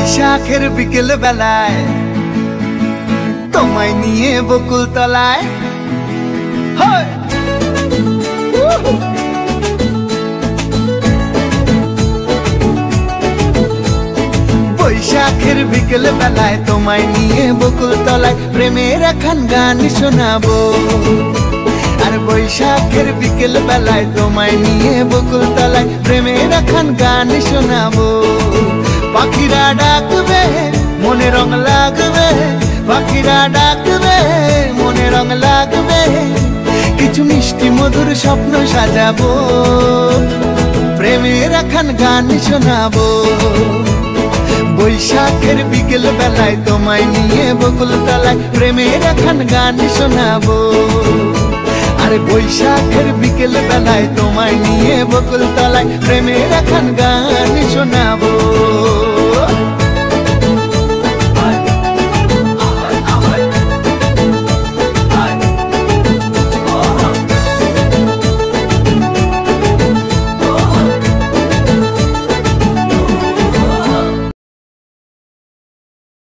বৈশাখের বিকেল বেলায় তোমায় নিয়ে বকুল তলায় বৈশাখের বিকেল বেলায় তোমায় নিয়ে বকুল তলায় প্রেমের একখান গান শোনাবো। আর বৈশাখের বিকেল বেলায় তোমায় নিয়ে বকুল তলায় প্রেমের একখান গান শোনাবো। পাখিরা ডাকবে মনে রং লাগবে, পাখিরা ডাকবে মনে রং লাগবে, কিছু মিষ্টি মধুর স্বপ্ন সাজাবো, প্রেমের একখান গান শোনাবো। বৈশাখের বিকেল বেলায় তোমায় নিয়ে বকুল তলায় প্রেমের একখান গান শোনাবো। আরে বৈশাখের বিকেল বেলায় তোমায় নিয়ে বকুল তলায় প্রেমের একখান গান শোনাবো।